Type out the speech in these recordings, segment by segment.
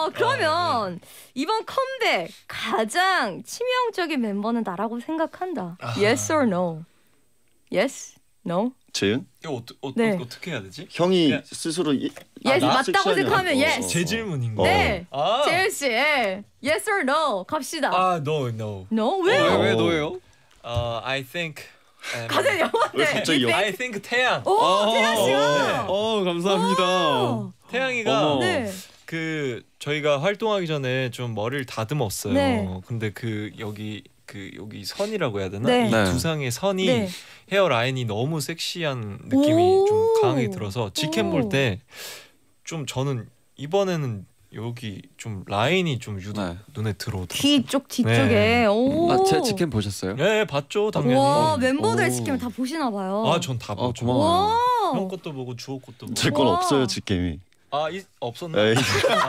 그러면 이번 컴백 가장 치명적인 멤버는 나라고 생각한다. Yes or no? Yes? No? 재윤? 이거 네. 어떻게 해야 되지? 형이 그냥- 스스로 Yes 맞다고 생각하면 yes. 제 질문인 거. 네. 아. 재윤 씨, yes or no 갑시다. No. No? 왜요? 왜 너예요? I think. 가장 왜 영어인데. 갑자기 영? I think 태양. 오, 태양 씨가. 감사합니다. 오. 태양이가 어머. 네. 그 저희가 활동하기 전에 좀 머리를 다듬었어요. 네. 근데 여기 선이라고 해야 되나? 네. 이 네. 두상의 선이 네. 헤어 라인이 너무 섹시한 느낌이 오. 좀 강하게 들어서 직캠 오. 볼 때 좀 저는 이번에는 여기 좀 라인이 좀 유독 네. 눈에 들어오더라고요. 뒤쪽에. 네. 오. 제 직캠 보셨어요? 네, 봤죠 당연히. 와, 멤버들 오. 직캠을 다 보시나 봐요. 전 다 보죠. 고마워요. 형 와. 것도 보고 주호 것도 보고. 제 건 와. 없어요 직캠이. 없었나? 에이,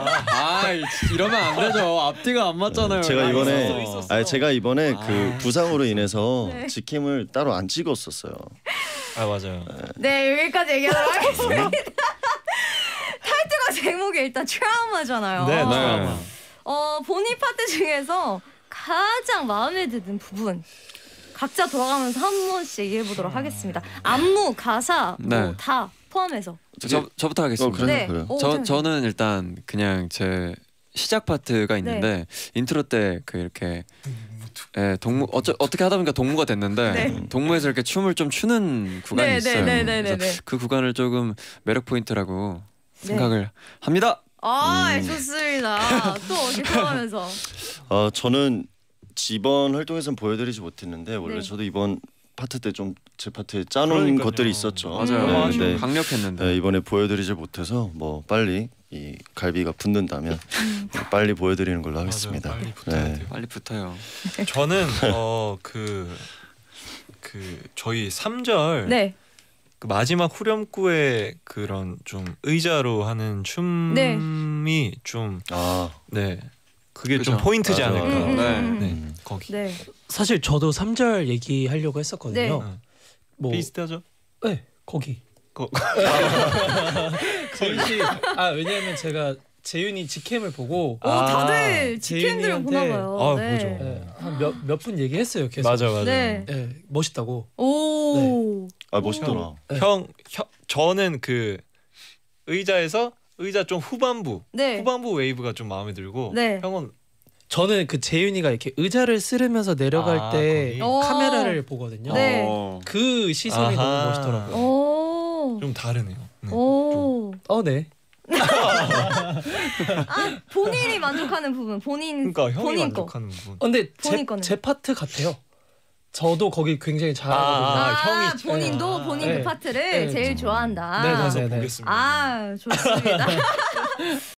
이러면 안 되죠. 앞뒤가 안 맞잖아요. 제가 이번에 있었어. 제가 이번에 그 부상으로 인해서 네. 직캠을 따로 안 찍었었어요. 맞아요. 네, 여기까지 얘기하도록 하겠습니다. 타이틀과 제목이 일단 트라우마잖아요. 네. 본인 파트 중에서 가장 마음에 드는 부분 각자 돌아가면서 한 번씩 얘기해 보도록 하겠습니다. 안무, 가사 네. 다 포함해서. 저부터 하겠습니다. 그래요? 네. 그래요? 오, 저는 일단 그냥 제 시작 파트가 있는데 인트로 때 그 이렇게 동무 어떻게 하다 보니까 동무가 됐는데 네. 동무에서 이렇게 춤을 좀 추는 구간이 있어요. 그래서 그 구간을 조금 매력 포인트라고 생각을 합니다. 좋습니다. 또 어디 포함하면서. 저는 이번 활동에서는 보여드리지 못했는데 원래 네. 저도 이번 파트 때 좀 제 파트에 짜놓은 그러니까요. 것들이 있었죠. 맞아요. 네, 강력했는데. 네, 이번에 보여드리지 못해서 뭐 빨리 이 갈비가 붙는다면 빨리 보여드리는 걸로 하겠습니다. 맞아요. 빨리 붙어야 네. 돼요. 빨리 붙어요. 저는 저희 3절 네. 그 마지막 후렴구의 그런 좀 의자로 하는 춤이 좀 그게 그죠. 좀 포인트지 맞아. 않을까. 네. 거기. 네. 사실 저도 3절 얘기하려고 했었거든요. 네. 뭐 비슷하죠? 네, 거기. 거- 재윤 씨. 왜냐면 제가 재윤이 직캠을 보고 다들 직캠들을 재윤이한테- 보나 봐요. 네. 보죠. 한 몇 분 얘기했어요. 계속. 맞아. 네. 네, 멋있다고. 오. 멋있더라. 저는 그 의자 좀 후반부 웨이브가 좀 마음에 들고 네. 형은 저는 그 재윤이가 이렇게 의자를 쓸으면서 내려갈 때 거기? 카메라를 보거든요. 네. 그 시선이 아하. 너무 멋있더라고요. 오. 좀 다르네요. 네. 오. 네. 본인이 만족하는 부분, 본인 그러니까 형이 본인 거. 만족하는 부분. 근데 본인 거는. 제 파트 같아요. 저도 거기 굉장히 잘하거든요. 형이 본인도 본인 그 네. 파트를 네. 제일 좋아한다. 네, 네, 가서 네. 보겠습니다. 좋습니다.